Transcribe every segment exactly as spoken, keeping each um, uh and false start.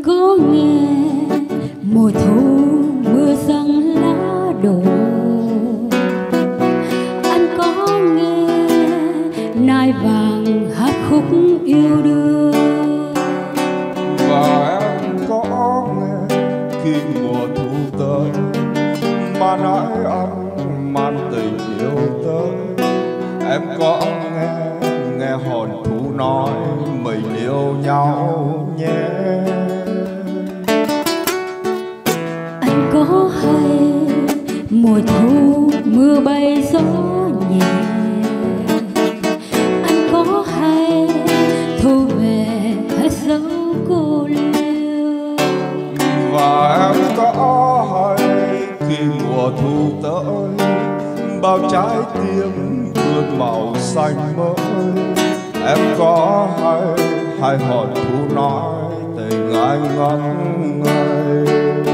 có nghe mùa thu mưa giăng lá đổ, anh có nghe nai vàng hát khúc yêu đương, và em có nghe khi mùa thu tới mà nói anh mang tình yêu tới. Em có nghe nghe hồn thú nói mình yêu nhau nhé. anh có hay mùa thu mưa bay gió nhẹ, anh có hay thu về hết dấu cô liêu, Và em có hay khi mùa thu tới bao trái tim vươn màu xanh mới. Em có hay hai hòn thú nói tình anh ngất ngây.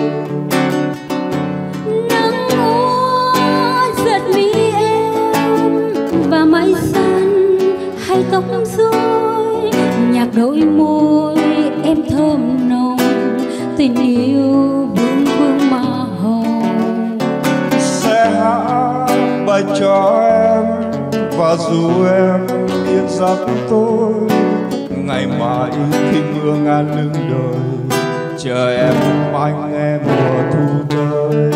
nắng úa giật mi em và mây xanh hay tóc rối, nhạc đôi môi em thơm nồng, tình yêu vương vương mà hồng. Sẽ hát bài cho em và dù em yên giấc tôi, ngày mai khi mưa ngàn lưng đời chờ em anh nghe mùa thu tới.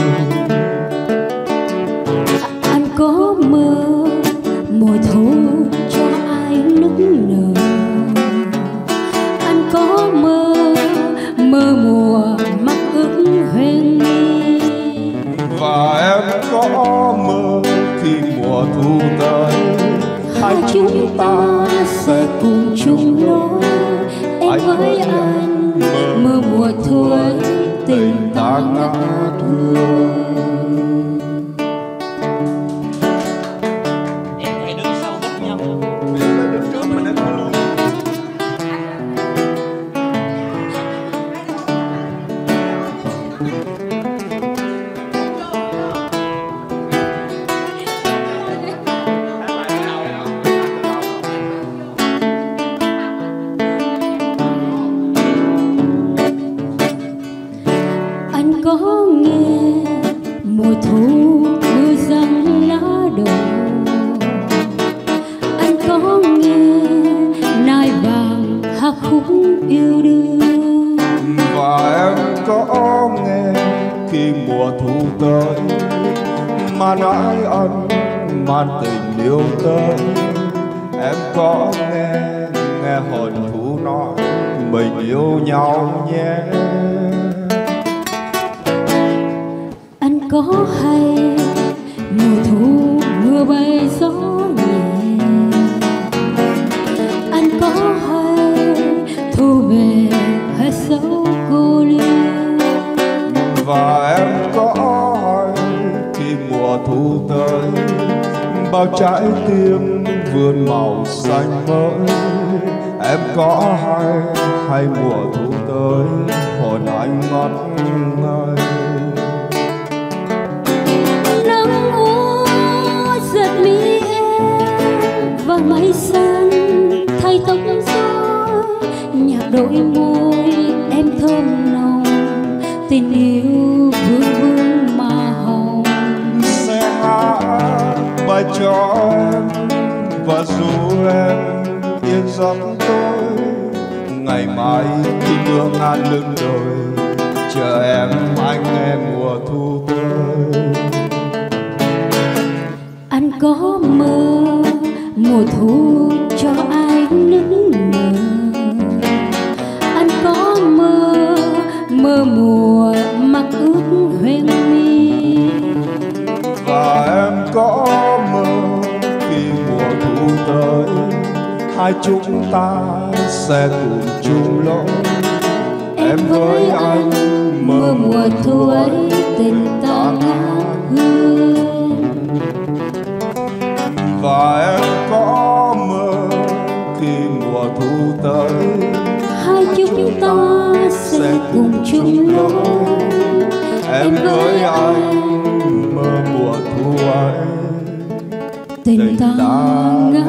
Anh có mơ mùa thu cho ai nức nở, anh có mơ mơ mùa mắc ước huyền mi, Và em có mơ khi mùa thu tới hai chúng ta sẽ cùng chung lối. Em với anh mơ mùa thu ấy tình ta ngát hương. Em phải đứng sau bức nhau. Đứng trước mình đứng luôn. Anh có nghe mùa thu mưa giăng lá đổ, anh có nghe nai vàng hát khúc yêu đương, Và em có nghe khi mùa thu tới mà nói anh mang tình yêu tới. Em có nghe nghe hồn thú nói mình yêu nhau nhé. anh có hay mùa thu mưa bay gió nhẹ, anh có hay thu về hết dấu cô liêu, Và em có hay khi mùa thu tới bao trái tim vươn màu xanh mới. Em có hay hay mùa thu tới hồn anh ngất ngây. nắng úa giật mi em và mây xanh thay tóc rối, nhạc đôi môi em thơm nồng, tình yêu vương vương mà hồng. Sẽ hát bài cho em và dù em yên giấc tôi, ngày mai khi mưa ngàn lưng đồi chờ em anh nghe mùa thu tới. Anh có mơ mùa thu cho ai nức nở, anh có mơ mơ mùa mặc ước huyền mi, Và em có mơ khi mùa thu tới hai chúng ta sẽ cùng chung lối. Em với anh mơ mùa thu ấy tình ta ngát hương. Và em có mơ khi mùa thu tới Hai chúng ta sẽ cùng chung lối. Em với anh mơ mùa thu ấy tình ta ngát